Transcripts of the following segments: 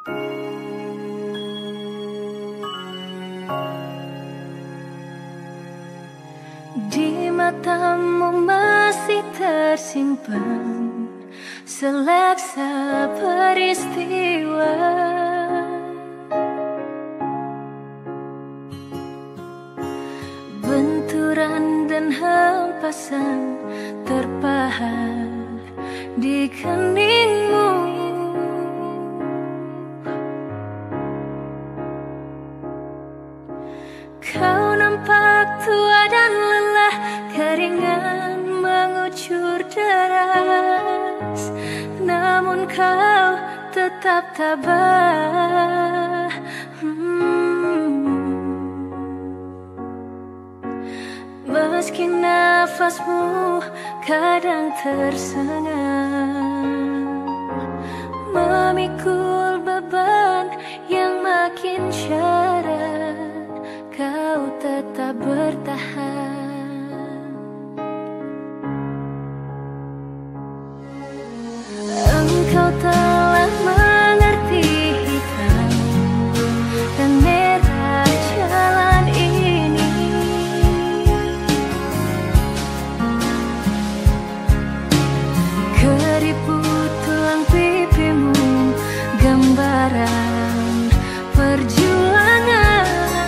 Di matamu masih tersimpan seleksa peristiwa, benturan dan hempasan terpahat di keningmu. Kau nampak tua dan lelah, keringat mengucur deras, namun kau tetap tabah. Meski nafasmu kadang tersengal, memikul beban yang makin syarat, kau tetap bertahan. Engkau telah mengerti hitam dan merah jalan ini. Keriput tulang pipimu gambaran perjuangan.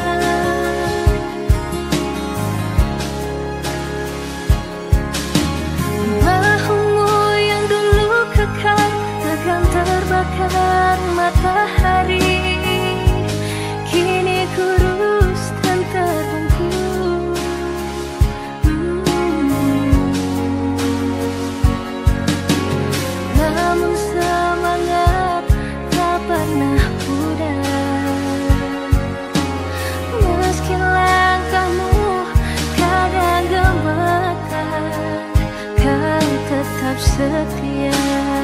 Terbakar matahari, kini kurus dan terbungkus. Namun semangat tak pernah pudar, meski langkahmu kadang gemetar, kau tetap setia.